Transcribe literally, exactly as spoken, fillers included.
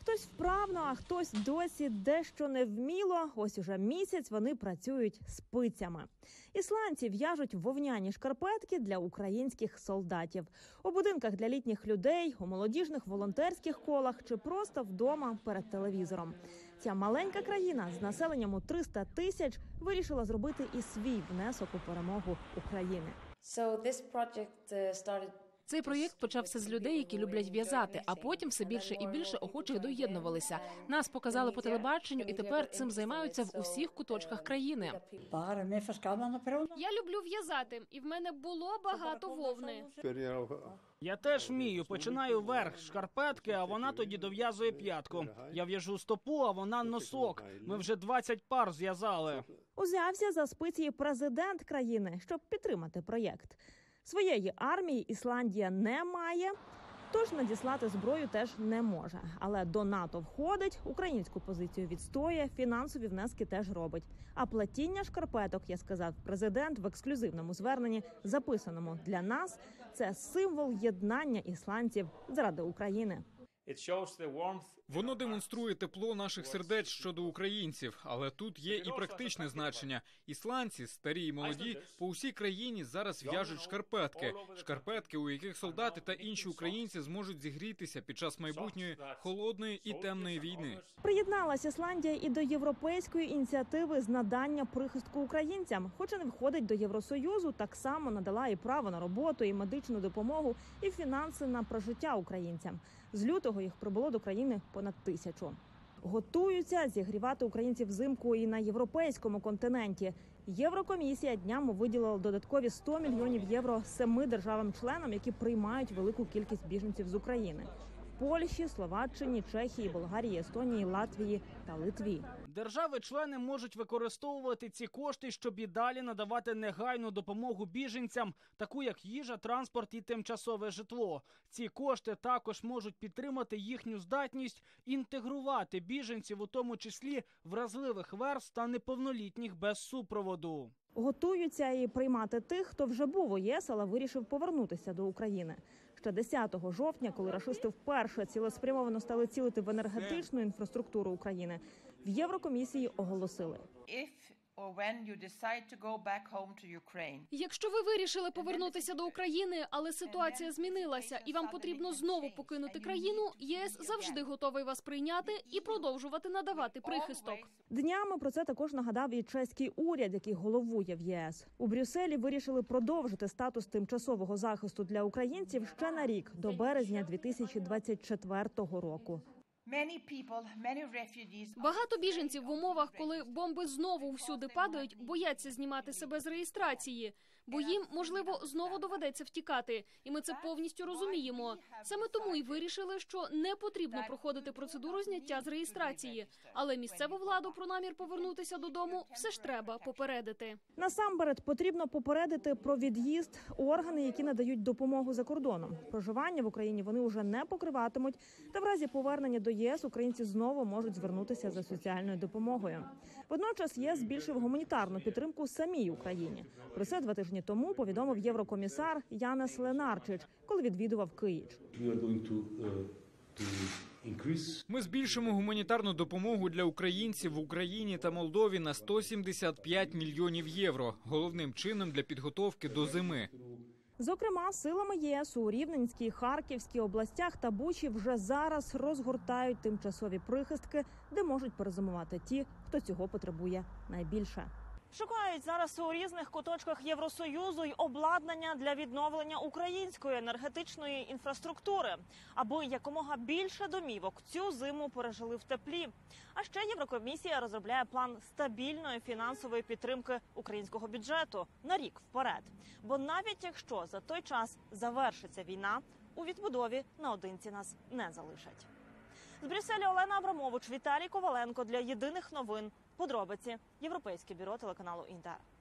Хтось вправно, а хтось досі дещо невміло. Ось уже місяць вони працюють спицями. Ісландці в'яжуть вовняні шкарпетки для українських солдатів. У будинках для літніх людей, у молодіжних волонтерських колах чи просто вдома перед телевізором. Ця маленька країна з населенням у триста тисяч вирішила зробити і свій внесок у перемогу України. So this project started Цей проєкт почався з людей, які люблять в'язати, а потім все більше і більше охочих доєднувалися. Нас показали по телебаченню, і тепер цим займаються в усіх куточках країни. Я люблю в'язати, і в мене було багато вовни. Я теж вмію. Починаю верх шкарпетки, а вона тоді дов'язує п'ятку. Я в'яжу стопу, а вона носок. Ми вже двадцять пар зв'язали. Узявся за спиці і президент країни, щоб підтримати проєкт. Своєї армії Ісландія не має, тож надіслати зброю теж не може. Але до НАТО входить, українську позицію відстоює, фінансові внески теж робить. А плетіння шкарпеток, я сказав президент в ексклюзивному зверненні, записаному для нас, це символ єднання ісландців заради України. Воно демонструє тепло наших сердець щодо українців, але тут є і практичне значення. Ісландці, старі і молоді, по усій країні зараз в'яжуть шкарпетки. Шкарпетки, у яких солдати та інші українці зможуть зігрітися під час майбутньої холодної і темної війни. Приєдналася Ісландія і до європейської ініціативи з надання прихистку українцям. Хоч і не входить до Євросоюзу, так само надала і право на роботу, і медичну допомогу, і фінанси на прожиття українцям. З лютого їх прибуло до країни понад тисячу. Готуються зігрівати українців взимку і на європейському континенті. Єврокомісія днями виділила додаткові сто мільйонів євро семи державам-членам, які приймають велику кількість біженців з України. Польщі, Словаччині, Чехії, Болгарії, Естонії, Латвії та Литві. Держави-члени можуть використовувати ці кошти, щоб і далі надавати негайну допомогу біженцям, таку як їжа, транспорт і тимчасове житло. Ці кошти також можуть підтримати їхню здатність інтегрувати біженців, у тому числі вразливих верств та неповнолітніх без супроводу. Готуються і приймати тих, хто вже був у ЄС, але вирішив повернутися до України. Ще десятого жовтня, коли рашисти вперше цілеспрямовано стали цілити в енергетичну інфраструктуру України, в Єврокомісії оголосили: Якщо ви вирішили повернутися до України, але ситуація змінилася і вам потрібно знову покинути країну, ЄС завжди готовий вас прийняти і продовжувати надавати прихисток. Днями про це також нагадав і чеський уряд, який головує в ЄС. У Брюсселі вирішили продовжити статус тимчасового захисту для українців ще на рік, до березня дві тисячі двадцять четвертого року. Багато біженців в умовах, коли бомби знову всюди падають, бояться знімати себе з реєстрації, бо їм, можливо, знову доведеться втікати. І ми це повністю розуміємо. Саме тому і вирішили, що не потрібно проходити процедуру зняття з реєстрації. Але місцеву владу про намір повернутися додому все ж треба попередити. Насамперед потрібно попередити про від'їзд органи, які надають допомогу за кордоном. Проживання в Україні вони вже не покриватимуть, та в разі повернення до ЄС українці знову можуть звернутися за соціальною допомогою. Водночас ЄС збільшив гуманітарну підтримку самій Україні. Про це два тижні тому повідомив єврокомісар Янес Ленарчич, коли відвідував Київ. Ми збільшимо гуманітарну допомогу для українців в Україні та Молдові на сто сімдесят п'ять мільйонів євро, головним чином для підготовки до зими. Зокрема, силами ЄС у Рівненській, Харківській областях та Бучі вже зараз розгортають тимчасові прихистки, де можуть перезимувати ті, хто цього потребує найбільше. Шукають зараз у різних куточках Євросоюзу й обладнання для відновлення української енергетичної інфраструктури, аби якомога більше домівок цю зиму пережили в теплі. А ще Єврокомісія розробляє план стабільної фінансової підтримки українського бюджету на рік вперед. Бо навіть якщо за той час завершиться війна, у відбудові наодинці нас не залишать. З Брюсселя Олена Абрамович, Віталій Коваленко для Єдиних новин. Подробиці. Європейське бюро телеканалу Інтер.